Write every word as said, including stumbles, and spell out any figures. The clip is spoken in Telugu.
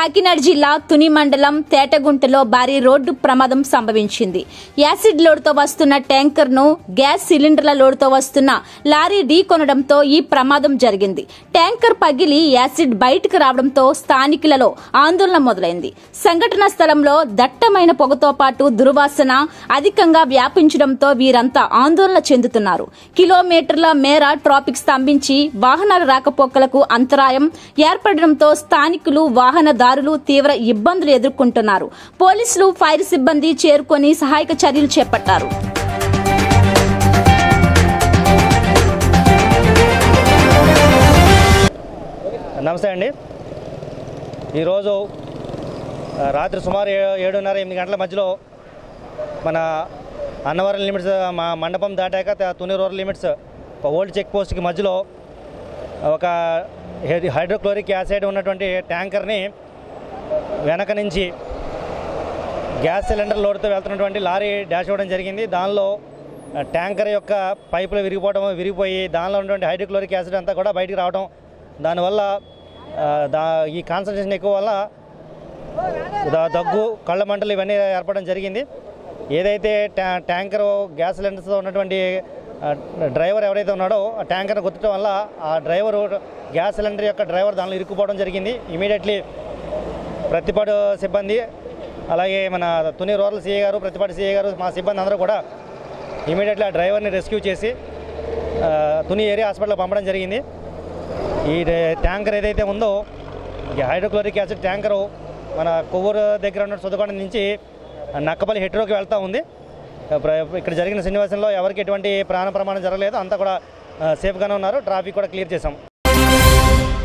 కాకినాడ జిల్లా తుని మండలం తేటగుంటలో భారీ రోడ్డు ప్రమాదం సంభవించింది. యాసిడ్ లోడ్తో వస్తున్న ట్యాంకర్ ను గ్యాస్ సిలిండర్ల లోడ్తో వస్తున్న లారీ ఢీకొనడంతో ఈ ప్రమాదం జరిగింది. ట్యాంకర్ పగిలి యాసిడ్ బయటకు రావడంతో స్థానికులలో ఆందోళన మొదలైంది. సంఘటన స్థలంలో దట్టమైన పొగతో పాటు దుర్వాసన అధికంగా వ్యాపించడంతో వీరంతా ఆందోళన చెందుతున్నారు. కిలోమీటర్ల మేర ట్రాఫిక్ స్తంభించి వాహనాల రాకపోకలకు అంతరాయం ఏర్పడడంతో స్థానికులు వాహనదారులు తీవ్ర ఇబ్బందులు ఎదుర్కొంటున్నారు. పోలీసులు ఫైర్ సిబ్బంది చేరుకొని సహాయక చర్యలు చేపట్టారు. నమస్తే అండి. ఈరోజు రాత్రి సుమారు ఏడున్నర ఎనిమిది గంటల మధ్యలో మన అన్నవరం లిమిట్స్ మా మండపం దాటాక Tuni rural limits old check పోస్ట్కి మధ్యలో ఒక హైడ్రోక్లోరిక్ యాసిడ్ ఉన్నటువంటి ట్యాంకర్ని వెనక నుంచి గ్యాస్ సిలిండర్ లోడ్తో వెళ్తున్నటువంటి లారీ డాష్ అవ్వడం జరిగింది. దానిలో ట్యాంకర్ యొక్క పైపులు విరిగిపోవడం విరిగిపోయి దానిలో ఉన్నటువంటి హైడ్రోక్లోరిక్ యాసిడ్ అంతా కూడా బయటికి రావడం, దానివల్ల దా ఈ కాన్సన్ట్రేషన్ ఎక్కువ వల్ల దగ్గు కళ్ళ మంటలు ఇవన్నీ ఏర్పడడం జరిగింది. ఏదైతే ట్యా ట్యాంకర్ గ్యాస్ సిలిండర్స్తో ఉన్నటువంటి డ్రైవర్ ఎవరైతే ఉన్నాడో ఆ ట్యాంకర్ను గుర్తడం వల్ల ఆ డ్రైవరు గ్యాస్ సిలిండర్ యొక్క డ్రైవర్ దానిలో ఇరుక్కుపోవడం జరిగింది. ఇమీడియట్లీ ప్రతిపాడు సిబ్బంది అలాగే మన తుని రూరల్ సిఐ గారు ప్రతిపాడు సిఐ గారు మా సిబ్బంది అందరూ కూడా ఇమీడియట్లీ ఆ డ్రైవర్ని రెస్క్యూ చేసి తుని ఏరియా హాస్పిటల్కి పంపడం జరిగింది. ఈ ట్యాంకర్ ఏదైతే ఉందో ఈ హైడ్రోక్లోరిక్ యాసిడ్ ట్యాంకరు మన కొవ్వూరు దగ్గర ఉన్న సుద్దకొండ నుంచి నక్కపల్లి హెట్రోకి వెళ్తూ ఉంది. ఇక్కడ జరిగిన సన్నివేశంలో ఎవరికి ఎటువంటి ప్రాణ ప్రమాదం జరగలేదు, అంతా కూడా సేఫ్గానే ఉన్నారు. ట్రాఫిక్ కూడా క్లియర్ చేశాం.